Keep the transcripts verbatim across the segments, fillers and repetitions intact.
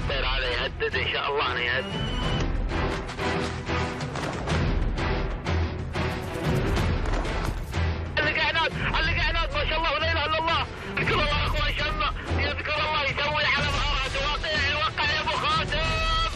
الطير هذا يهدد ان شاء الله. انا يهدد. القعنات القعنات ما شاء الله ولا اله الا الله. ذكر الله يا اخوان شمه يذكر الله يسوي على ظهرها تواقيع يوقع يا ابو خاتم.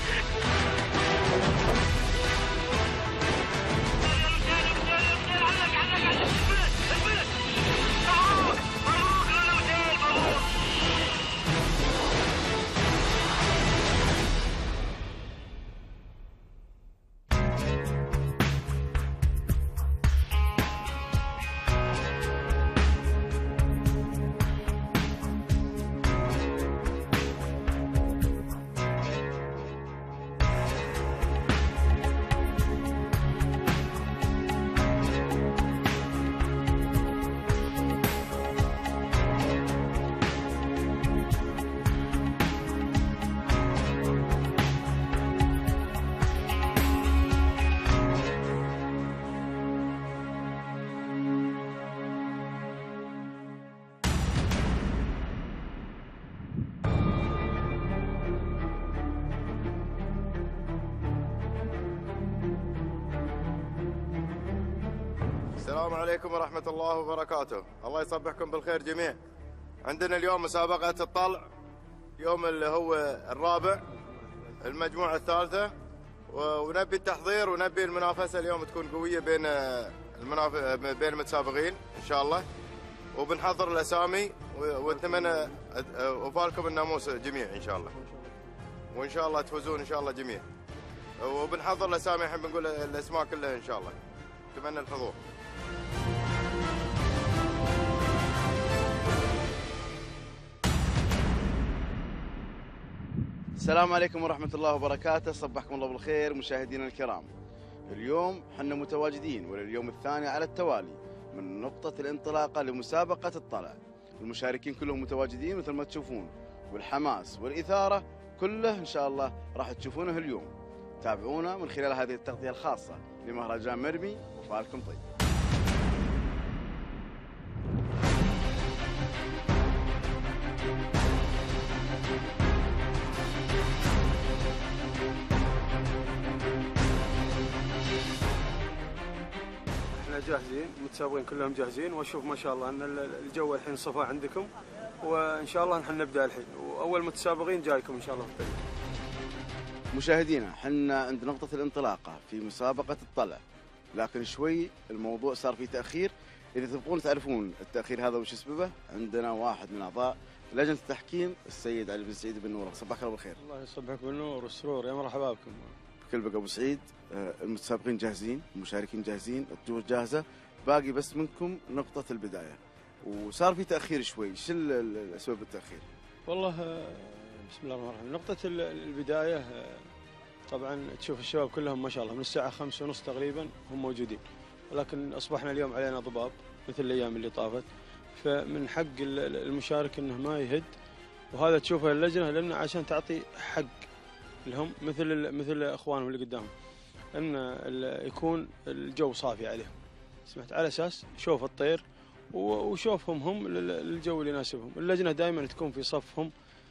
السلام عليكم ورحمة الله وبركاته. الله يصبحكم بالخير جميع. عندنا اليوم مسابقة الطلع، يوم اللي هو الرابع المجموعة الثالثة، ونبي التحضير ونبي المنافسة اليوم تكون قوية بين المناف... بين المتسابقين إن شاء الله، وبنحضر الأسامي ونتمنى وفالكم الناموس جميع إن شاء الله، وإن شاء الله تفوزون إن شاء الله جميع. وبنحضر الأسامي الحين بنقول الأسماء كلها إن شاء الله. أتمنى الحضور. السلام عليكم ورحمة الله وبركاته. صبحكم الله بالخير مشاهدينا الكرام. اليوم حنا متواجدين ولليوم الثاني على التوالي من نقطة الانطلاقة لمسابقة الطلع. المشاركين كلهم متواجدين مثل ما تشوفون، والحماس والإثارة كله إن شاء الله راح تشوفونه اليوم. تابعونا من خلال هذه التغطية الخاصة لمهرجان مرمي وفالكم طيب. جاهزين، المتسابقين كلهم جاهزين، واشوف ما شاء الله ان الجو الحين صفا عندكم، وان شاء الله نحن نبدا الحين، واول متسابقين جايكم ان شاء الله في الطريق. مشاهدينا حنا عند نقطة الانطلاقة في مسابقة الطلع، لكن شوي الموضوع صار فيه تأخير. إذا تبغون تعرفون التأخير هذا وش سببه، عندنا واحد من أعضاء لجنة التحكيم السيد علي بن سعيد بن نور. صباحك الله بالخير. الله يصبحك بالنور والسرور، يا مرحبا بكم. بكل بقى أبو سعيد. المتسابقين جاهزين، المشاركين جاهزين، الطيور جاهزة، باقي بس منكم نقطة البداية، وصار في تأخير شوي. شو الأسباب التأخير؟ والله بسم الله الرحمن الرحيم. نقطة البداية طبعا تشوف الشباب كلهم ما شاء الله من الساعة خمسة ونص تقريبا هم موجودين، ولكن أصبحنا اليوم علينا ضباب مثل الأيام اللي طافت، فمن حق المشارك أنه ما يهد، وهذا تشوفه اللجنة لأنه عشان تعطي حق لهم مثل مثل اخوانهم اللي قدامهم، ان يكون الجو صافي عليهم، سمعت، على اساس شوف الطير وشوفهم هم للجو اللي يناسبهم. اللجنه دائما تكون في صفهم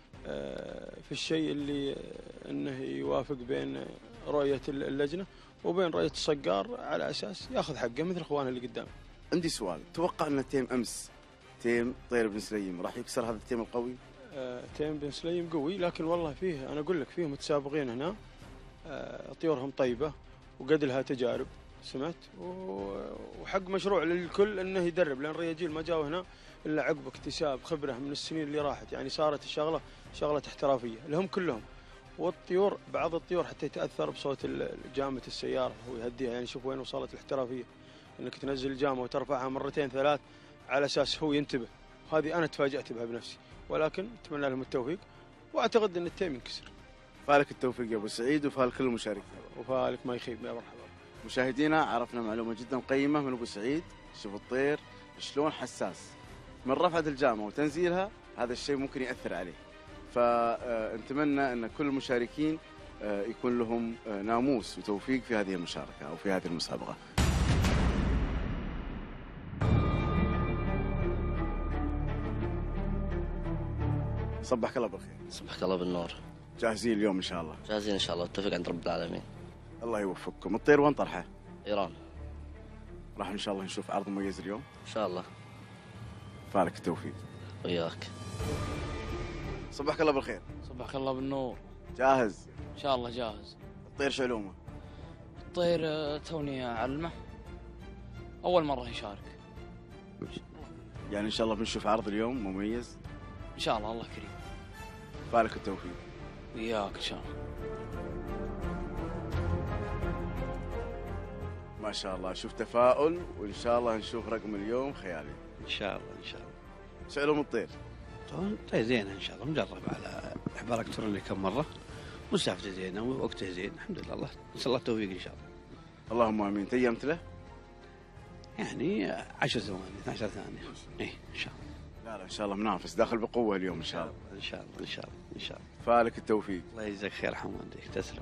في الشيء اللي انه يوافق بين رؤيه اللجنه وبين رؤيه الصقار، على اساس ياخذ حقه مثل اخوانه اللي قدامه. عندي سؤال، توقع ان تيم امس تيم طير بن سليم راح يكسر هذا التيم القوي؟ تيم بن سليم قوي، لكن والله فيه، انا اقول لك فيه متسابقين هنا طيورهم طيبه وقد لها تجارب، سمعت، وحق مشروع للكل انه يدرب، لان رياجيل ما جاوا هنا الا عقب اكتساب خبره من السنين اللي راحت، يعني صارت الشغله شغله احترافيه لهم كلهم. والطيور بعض الطيور حتى يتاثر بصوت جامه السياره ويهديها، يعني شوف وين وصلت الاحترافيه، انك تنزل الجامه وترفعها مرتين ثلاث على اساس هو ينتبه. هذه انا تفاجات بها بنفسي، ولكن اتمنى لهم التوفيق، واعتقد ان التيم ينكسر. فالك التوفيق يا ابو سعيد، وفال كل المشاركين. وفالك ما يخيب، يا مرحبا. مشاهدينا عرفنا معلومه جدا قيمه من ابو سعيد. شوف الطير شلون حساس من رفعه الجامه وتنزيلها، هذا الشيء ممكن ياثر عليه. فنتمنى ان كل المشاركين يكون لهم ناموس وتوفيق في هذه المشاركه او في هذه المسابقه. صبحك الله بالخير. صبحك الله بالنور. جاهزين اليوم ان شاء الله؟ جاهزين ان شاء الله والتوفيق عند رب العالمين. الله يوفقكم. الطير وين طرحه؟ ايران. راح ان شاء الله نشوف عرض مميز اليوم ان شاء الله. فالك التوفيق. وياك. صبحك الله بالخير. صبحك الله بالنور. جاهز؟ ان شاء الله جاهز. الطير شو علومه؟ الطير آه، توني اعلمه، اول مره يشارك. يعني ان شاء الله بنشوف عرض اليوم مميز ان شاء الله، الله كريم. فالك التوفيق. وياك ان شاء الله. ما شاء الله، شوف تفاؤل، وان شاء الله نشوف رقم اليوم خيالي. ان شاء الله ان شاء الله. شو علوم الطير؟ طيب زينه ان شاء الله، مجرب على احبار الكتروني كم مره، مسافته زينه ووقته زين، الحمد لله. الله نسال الله التوفيق ان شاء الله. اللهم امين. تيمت له؟ يعني عشر ثواني اثني عشر ثانيه. ايه ان شاء الله. لا لا ان شاء الله منافس داخل بقوه اليوم ان شاء الله. ان شاء الله ان شاء الله ان شاء الله. فالك التوفيق. الله يجزاك خير حمودك، تسلم.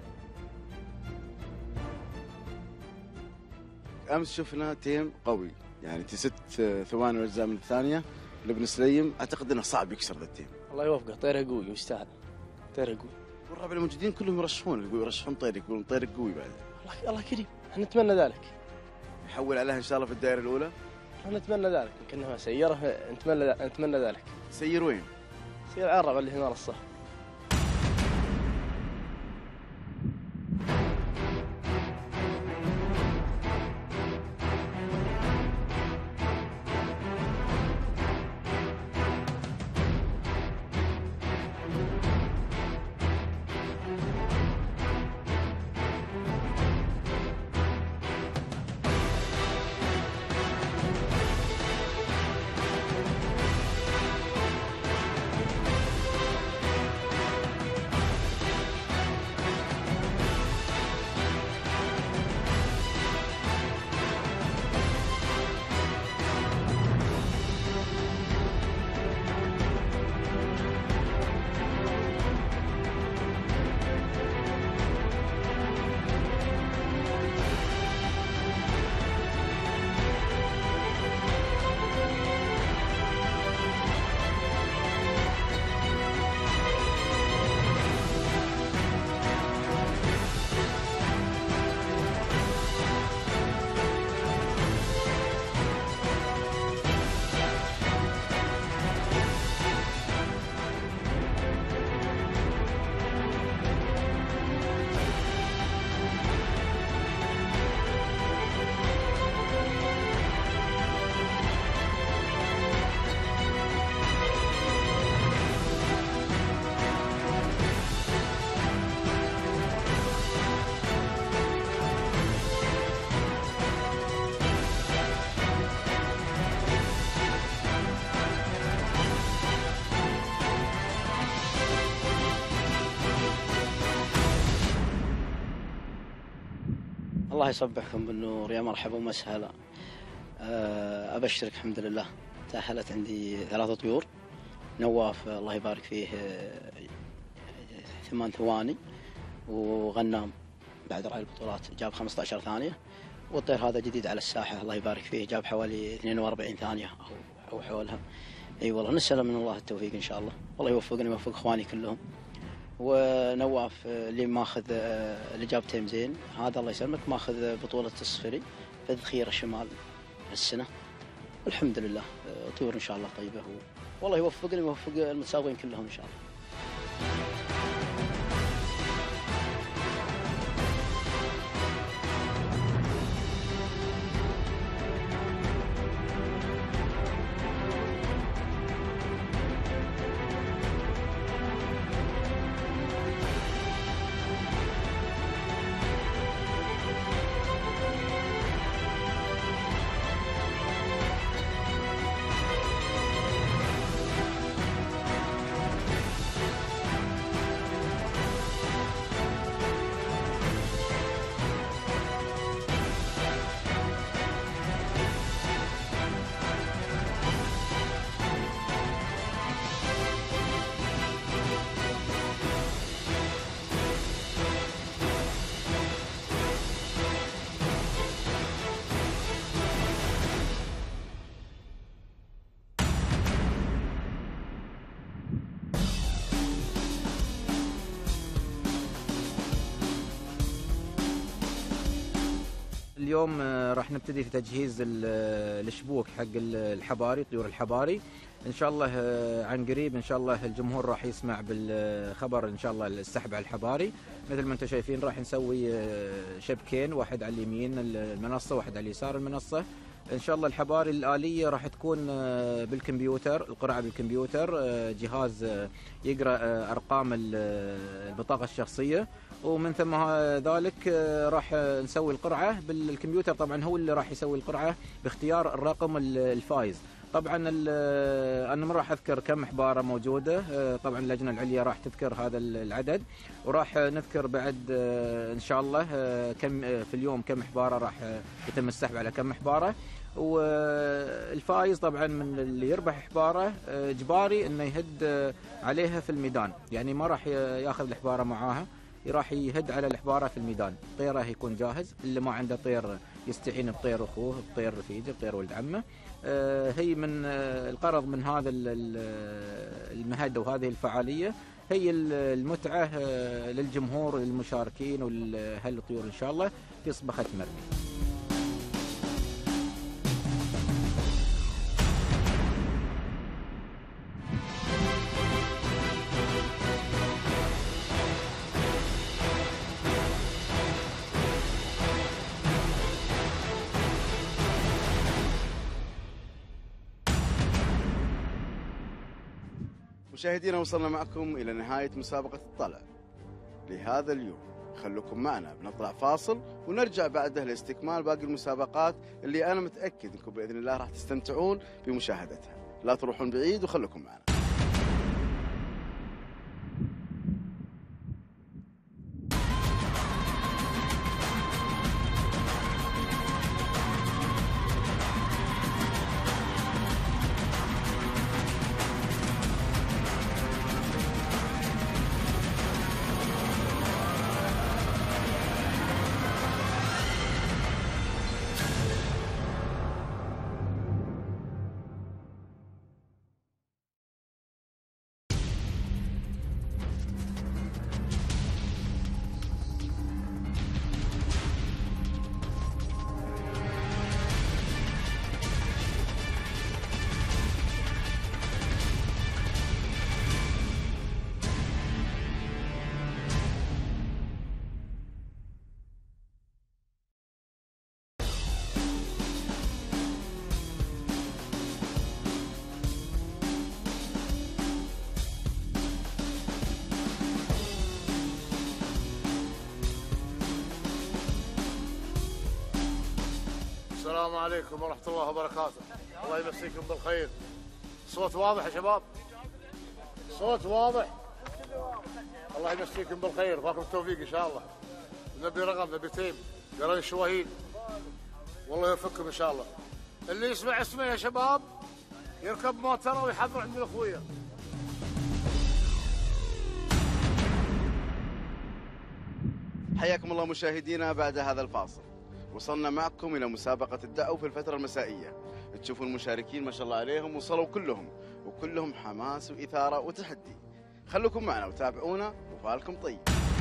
امس شفنا تيم قوي، يعني ست ثواني واجزاء من الثانيه لابن سليم، اعتقد انه صعب يكسر ذا التيم. الله يوفقه، طيره قوي ويستاهل. طيره قوي. والربع الموجودين كلهم يرشحون، يقولوا يرشحون طيرك، يقولون طيرك قوي بعد. الله الله كريم، احنا نتمنى ذلك. يحول عليها ان شاء الله في الدائره الاولى. احنا نتمنى ذلك، يمكن انها سياره، نتمنى نتمنى ذلك. سير وين؟ سير على الربع اللي في منصه. الله يصبحكم بالنور، يا مرحبا ومسهلا. أبشرك الحمد لله، تأهلت عندي ثلاثة طيور. نواف الله يبارك فيه ثمان ثواني، وغنام بعد رأي البطولات جاب خمسة عشر ثانية، والطير هذا جديد على الساحة الله يبارك فيه جاب حوالي اثنين وأربعين ثانية أو أو حولها. أي والله نسأل من الله التوفيق إن شاء الله، والله يوفقني ويوفق إخواني كلهم. ونواف اللي ماخذ اللي جاب تيم زين هذا الله يسلمك، ماخذ بطولة الصفري في الذخيرة الشمال السنة، والحمد لله طيور إن شاء الله طيبة، والله يوفقني ويوفق المتسابقين كلهم إن شاء الله. اليوم راح نبتدي في تجهيز الشبوك حق الحباري، طيور الحباري. ان شاء الله عن قريب ان شاء الله الجمهور راح يسمع بالخبر ان شاء الله السحب على الحباري. مثل ما انتم شايفين راح نسوي شبكين، واحد على اليمين المنصه واحد على اليسار المنصه. ان شاء الله الحباري الآلية راح تكون بالكمبيوتر، القرعه بالكمبيوتر، جهاز يقرا ارقام البطاقه الشخصيه، ومن ثم ذلك راح نسوي القرعه بالكمبيوتر. طبعا هو اللي راح يسوي القرعه باختيار الرقم الفايز. طبعا انا ما راح اذكر كم حباره موجوده، طبعا اللجنه العليا راح تذكر هذا العدد، وراح نذكر بعد ان شاء الله كم في اليوم كم حباره راح يتم السحب على كم حباره. والفايز طبعا من اللي يربح حباره اجباري انه يهد عليها في الميدان، يعني ما راح ياخذ الحباره معاها، راح يهد على الحباره في الميدان. طيره يكون جاهز، اللي ما عنده طير يستعين بطير اخوه، بطير رفيجه، بطير ولد عمه. هي من الغرض من هذا المهد وهذه الفعاليه هي المتعه للجمهور للمشاركين والاهل الطيور ان شاء الله في صبخه مرمي. مشاهدينا وصلنا معكم إلى نهاية مسابقة الطلع لهذا اليوم. خلوكم معنا بنطلع فاصل ونرجع بعده لاستكمال باقي المسابقات اللي أنا متأكد أنكم بإذن الله راح تستمتعون بمشاهدتها. لا تروحون بعيد وخلوكم معنا. السلام عليكم ورحمة الله وبركاته. الله يمسيكم بالخير. صوت واضح يا شباب؟ صوت واضح؟ الله يمسيكم بالخير، فاكم التوفيق إن شاء الله. نبي رقم، نبي تيم، قرن الشواهين. والله يوفقكم إن شاء الله. اللي يسمع اسمه يا شباب يركب موتره ويحضر عند الأخوية. حياكم الله مشاهدينا بعد هذا الفاصل. وصلنا معكم إلى مسابقة الدعو في الفترة المسائية. تشوفوا المشاركين ما شاء الله عليهم وصلوا كلهم، وكلهم حماس وإثارة وتحدي. خلوكم معنا وتابعونا وفالكم طيب.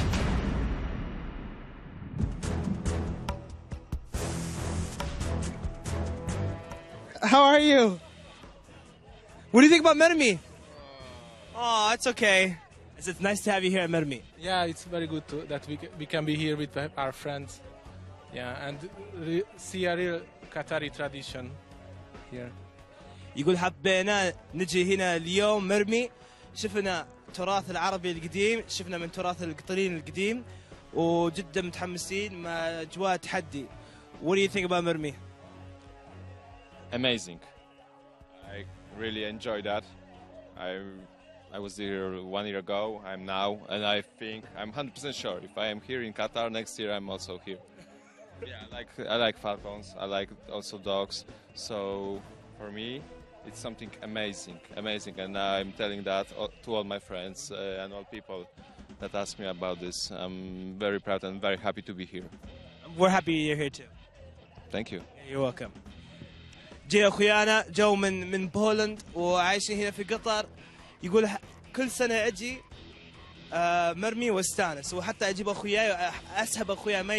How are you? What do you think about Mermi? Oh, it's okay. It's, it's nice to have you here at Mermi. Yeah, it's very good to, that we, we can be here with our friends. Yeah, and re, see a real Qatari tradition here. يقول حبينا نجي هنا اليوم مرمي، شفنا تراث العربي القديم، شفنا من تراث القطرين القديم، وجدا متحمسين مع أجواء تحدي. What do you think about Mermi? Amazing. I really enjoyed that. I I was here one year ago. I'm now, and I think I'm one hundred percent sure if I am here in Qatar next year, I'm also here. Yeah, I like I like falcons. I like also dogs. So for me, it's something amazing, amazing, and I'm telling that to all my friends uh, and all people that ask me about this. I'm very proud and very happy to be here. We're happy you're here too. Thank you. You're welcome. جي اخويانا جو من من بولند وعايشين هنا في قطر. يقول كل سنه اجي مرمي واستانس، وحتى اجيب اخوياي اسحب اخوياي معي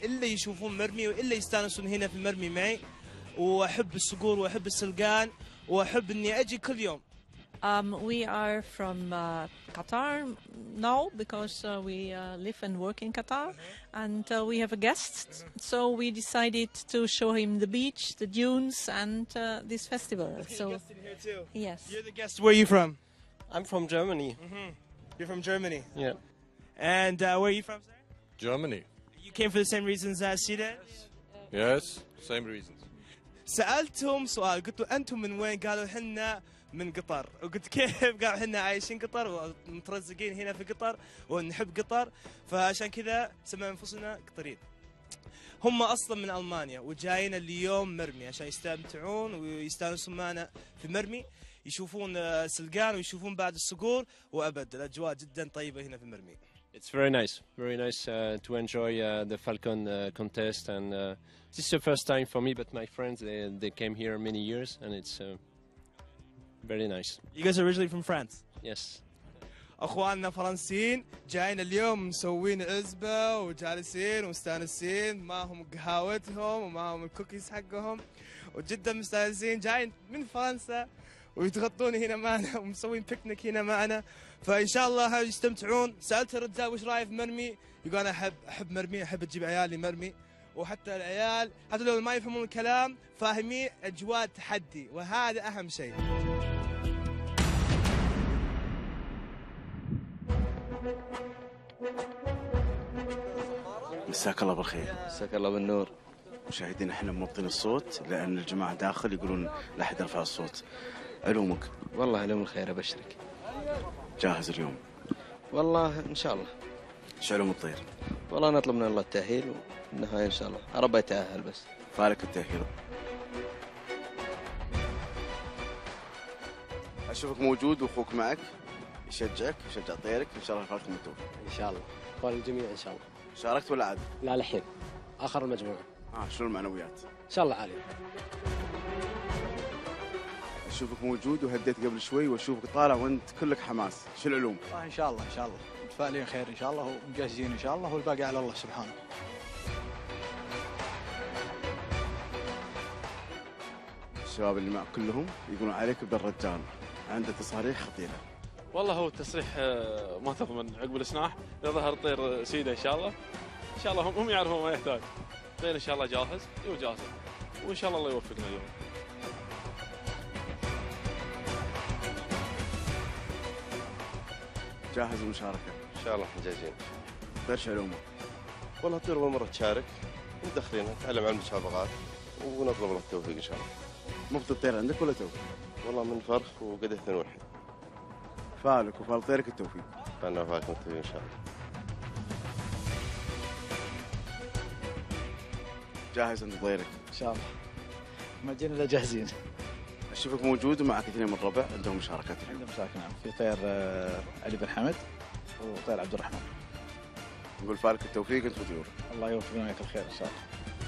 الا يشوفون مرمي والا يستانسون هنا في المرمي معي. واحب الصقور واحب السلقان واحب اني اجي كل يوم. Um, we are from uh, Qatar now because uh, we uh, live and work in Qatar, and uh, we have a guest. So we decided to show him the beach, the dunes, and uh, this festival. So Guest in here too. yes. You're the guest. Where are you from? I'm from Germany. Mm-hmm. You're from Germany. Yeah. And uh, where are you from, sir? Germany. You came for the same reasons as she did? Yes, same reasons. سألتهم سؤال قلت له أنتم من وين؟ قالوا حنا من قطر. وقلت كيف؟ قالوا حنا عايشين قطر ومترزقين هنا في قطر ونحب قطر فعشان كذا سمينا أنفسنا قطريين. هم أصلا من ألمانيا وجايين اليوم مرمي عشان يستمتعون ويستانسون معنا في مرمي، يشوفون سلقان ويشوفون بعد الصقور وأبد الأجواء جدا طيبة هنا في مرمي. It's very nice, very nice uh, to enjoy uh, the Falcon uh, contest, and uh, this is the first time for me. But my friends, they, they came here many years, and it's uh, very nice. You guys are originally from France? Yes. اخواننا فرنسيين جايين اليوم مسوين عزبه وجالسين ومستانسين، معهم قهوتهم ومعهم الكوكيز حقهم وجدا مستانسين، جايين من فرنسا ويتغطون هنا معنا ومسوين بيكنيك هنا معنا، فان شاء الله يستمتعون. سالت الرجال وش رايه في مرمي؟ يقول انا احب احب مرمي، احب اجيب عيالي مرمي، وحتى العيال حتى لو ما يفهمون الكلام فاهمين اجواء تحدي، وهذا اهم شيء. مساك الله بالخير. مساك الله بالنور. مشاهدينا احنا موطين الصوت لان الجماعه داخل يقولون لا احد يرفع الصوت. علومك؟ والله علوم الخير ابشرك. جاهز اليوم؟ والله ان شاء الله. ايش علوم الطير؟ والله نطلب من الله التاهيل والنهايه ان شاء الله، ربي يتاهل بس. فالك التاهيل. اشوفك موجود واخوك معك يشجعك يشجع طيرك، ان شاء الله فالكم التوفيق. ان شاء الله. اخوان الجميع ان شاء الله. شاركت ولا عاد؟ لا للحين. اخر المجموعه. اه شلون المعنويات؟ ان شاء الله عاليه. اشوفك موجود وهديت قبل شوي واشوفك طالع وانت كلك حماس، شو العلوم؟ ان شاء الله ان شاء الله متفائلين خير ان شاء الله ومجهزين ان شاء الله، والباقي على الله سبحانه. الشباب اللي معك كلهم يقولون عليك بالرجال، عنده تصاريح خطيره. والله هو التصريح ما تضمن عقب السناح، اذا ظهر طير سيده ان شاء الله ان شاء الله هم يعرفون ما يحتاج. طير ان شاء الله جاهز وجاهز وان شاء الله الله يوفقنا اليوم. جاهز المشاركه؟ ان شاء الله جاهزين. طير علومه؟ والله طير اول مره تشارك ودخلينا نتعلم عن المسابقات ونطلب لك التوفيق ان شاء الله. مبط الطير عندك ولا توفيق؟ والله من فرخ وقد اثنين واحد. فالك وفال طيرك التوفيق. فالنا فالك التوفيق ان شاء الله. جاهز عند طيرك؟ ان شاء الله. ما جينا الا جاهزين. اشوفك موجود ومعك اثنين من الربع عندهم مشاركات. عندهم مشاركه نعم، في طير علي بن حمد وطير عبد الرحمن. نقول فالك التوفيق انت وطيور. الله يوفقنا وياك الخير ان شاء الله.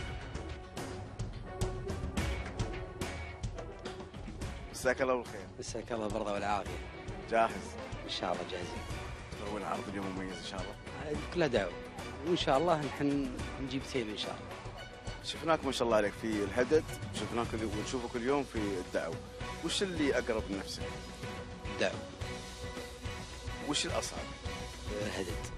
مساك الله بالخير. مساك الله بالرضا والعافيه. جاهز؟ ان شاء الله جاهزين. اول عرض اليوم مميز ان شاء الله. كلها دعوه وان شاء الله نحن نجيب ثيم ان شاء الله. شفناك ما شاء الله عليك في الهدد، شفناك ونشوفك اليوم في الدعو، وش اللي اقرب لنفسك؟ الدعو. وش الاصعب؟ الهدد.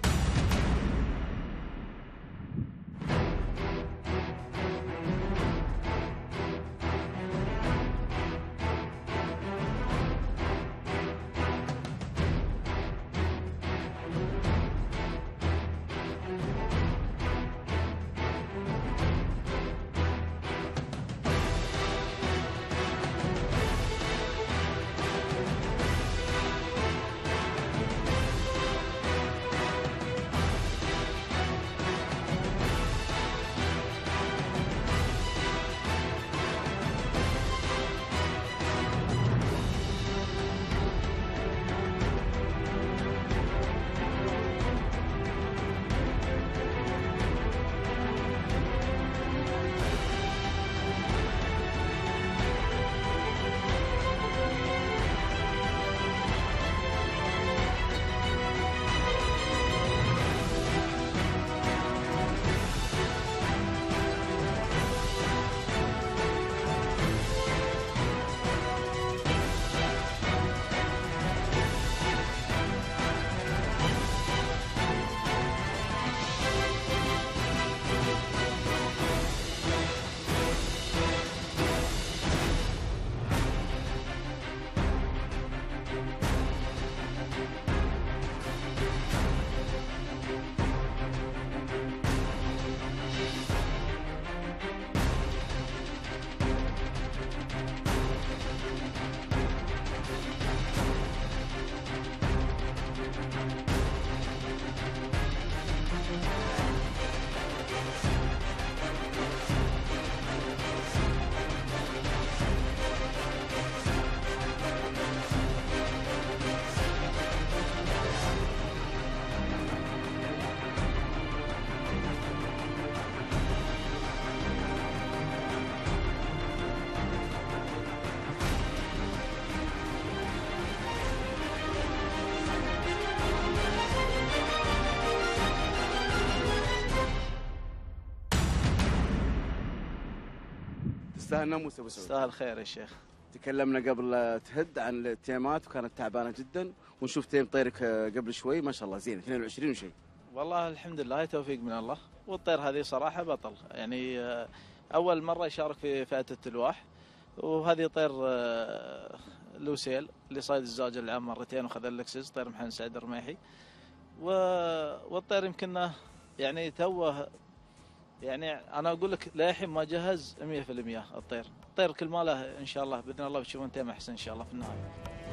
تستاهل ناموس ابو سعود. تستاهل خير يا شيخ. تكلمنا قبل تهد عن التيمات وكانت تعبانه جدا، ونشوف تيم طيرك قبل شوي ما شاء الله زين اثنين وعشرين وشيء. والله الحمد لله توفيق من الله، والطير هذه صراحه بطل، يعني اول مره يشارك في فئه التلواح، وهذه طير لوسيل اللي صايد الزواج العام مرتين وخذ اللكسس، طير محمد سعد الرميحي. والطير يمكن يعني توه، يعني انا اقول لك للحين ما جهز مية بالمية الطير، الطير كل ما له ان شاء الله باذن الله بتشوفون تيم احسن ان شاء الله في النهايه.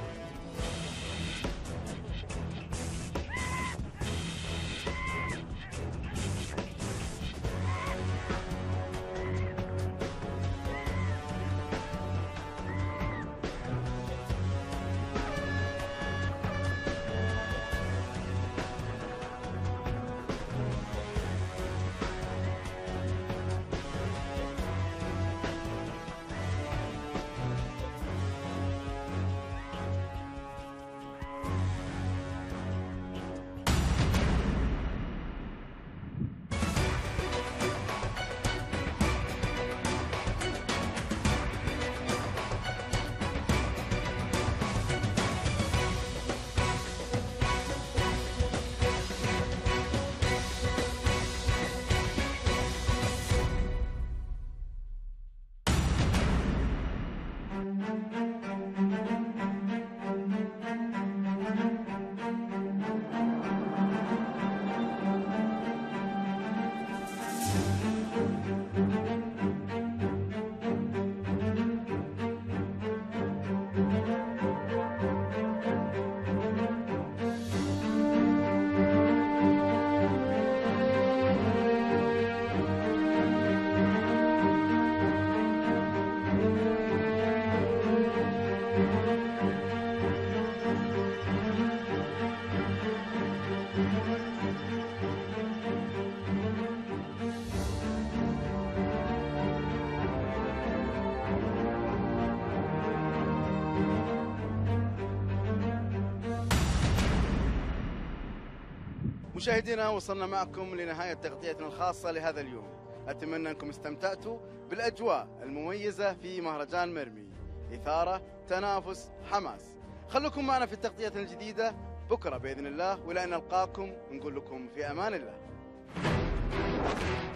مشاهدينا وصلنا معكم لنهاية تغطيتنا الخاصة لهذا اليوم. أتمنى أنكم استمتعتوا بالأجواء المميزة في مهرجان مرمي، إثارة، تنافس، حماس. خلوكم معنا في التغطيات الجديدة بكرة بإذن الله، وإلى أن نلقاكم نقول لكم في أمان الله.